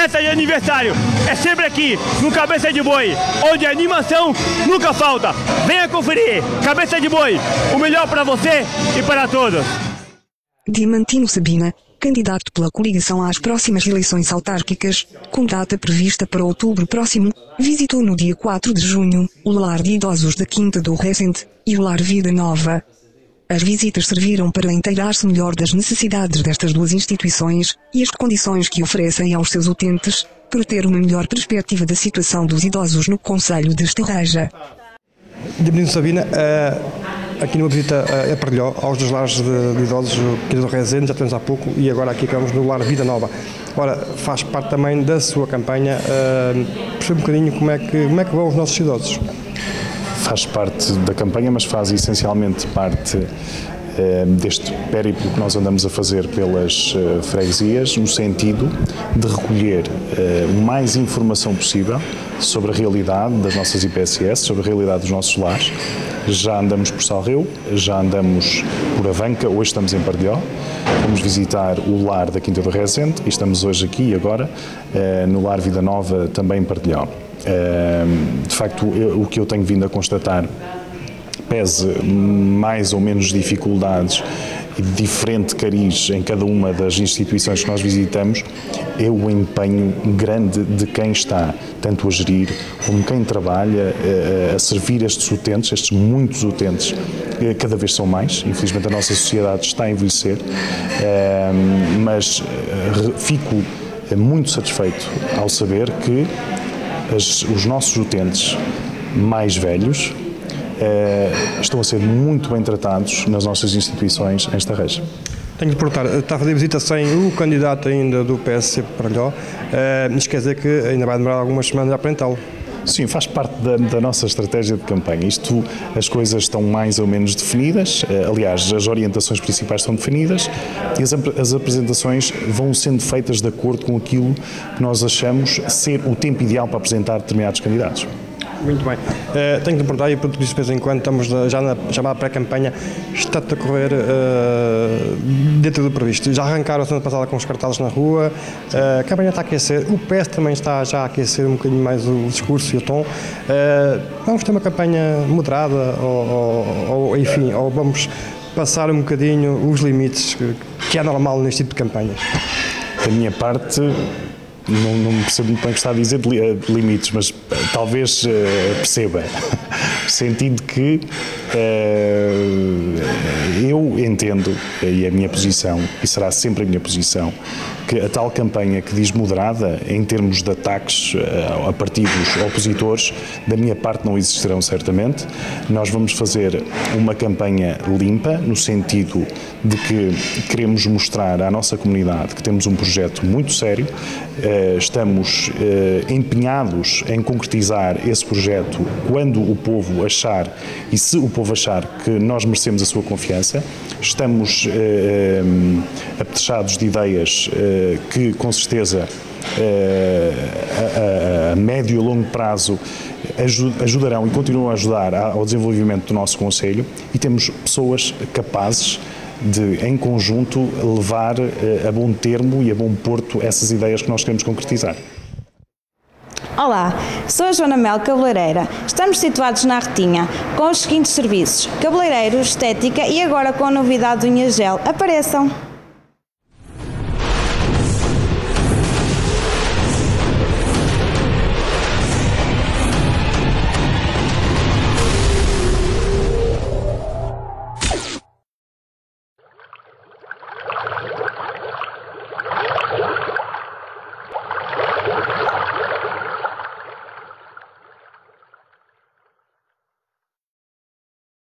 festa de aniversário é sempre aqui, no Cabeça de Boi, onde a animação nunca falta. Venha conferir, Cabeça de Boi, o melhor para você e para todos. Diamantino Sabina, candidato pela coligação às próximas eleições autárquicas, com data prevista para outubro próximo, visitou no dia 4 de junho o Lar de Idosos da Quinta do Resende e o Lar Vida Nova. As visitas serviram para inteirar-se melhor das necessidades destas duas instituições e as condições que oferecem aos seus utentes, para ter uma melhor perspectiva da situação dos idosos no concelho de Estarreja. Diamantino Sabina, aqui numa visita a Parrilhó, aos dos lares de idosos aqui do Resende, já temos há pouco, e agora aqui acabamos no Lar Vida Nova. Ora, faz parte também da sua campanha, perceber um bocadinho como é que vão os nossos idosos. Faz parte da campanha, mas faz essencialmente parte deste périplo que nós andamos a fazer pelas freguesias, no sentido de recolher mais informação possível sobre a realidade das nossas IPSS, sobre a realidade dos nossos lares. Já andamos por Salreu, já andamos por Avanca, hoje estamos em Parrilhó, vamos visitar o lar da Quinta do Resende e estamos hoje aqui e agora no Lar Vida Nova, também em Parrilhó. De facto, o que eu tenho vindo a constatar, pese mais ou menos dificuldades e diferente cariz em cada uma das instituições que nós visitamos, é o empenho grande de quem está tanto a gerir como quem trabalha a servir estes utentes, estes muitos utentes, cada vez são mais. Infelizmente a nossa sociedade está a envelhecer, mas fico muito satisfeito ao saber que os nossos utentes mais velhos estão a ser muito bem tratados nas nossas instituições em Estarreja. Tenho de perguntar, está a fazer visita sem o candidato ainda do PSC para Parrilhó, mas quer dizer que ainda vai demorar algumas semanas a apresentá-lo? Sim, faz parte da nossa estratégia de campanha. As coisas estão mais ou menos definidas, aliás, as orientações principais estão definidas e as apresentações vão sendo feitas de acordo com aquilo que nós achamos ser o tempo ideal para apresentar determinados candidatos. Muito bem. Tenho de perguntar, e por isso de vez em quando estamos já na chamada pré-campanha, está a decorrer dentro do previsto. Já arrancaram a semana passada com os cartazes na rua, a campanha está a aquecer, o PS também está já a aquecer um bocadinho mais o discurso e o tom. Vamos ter uma campanha moderada enfim, ou vamos passar um bocadinho os limites que é normal neste tipo de campanhas? Da minha parte, não percebo muito bem o que está a dizer de limites, mas talvez perceba, no sentido que eu entendo, e a minha posição, e será sempre a minha posição, que a tal campanha que diz moderada, em termos de ataques a partidos opositores, da minha parte não existirão certamente. Nós vamos fazer uma campanha limpa, no sentido de que queremos mostrar à nossa comunidade que temos um projeto muito sério, estamos empenhados em concretizar esse projeto quando o povo achar e se o povo achar que nós merecemos a sua confiança. Estamos apetrechados de ideias que, com certeza, a médio e longo prazo ajudarão e continuam a ajudar ao desenvolvimento do nosso concelho, e temos pessoas capazes de, em conjunto, levar a bom termo e a bom porto essas ideias que nós queremos concretizar. Olá, sou a Joana Mel, cabeleireira. Estamos situados na Arretinha, com os seguintes serviços: cabeleireiro, estética e agora com a novidade do Unha Gel. Apareçam!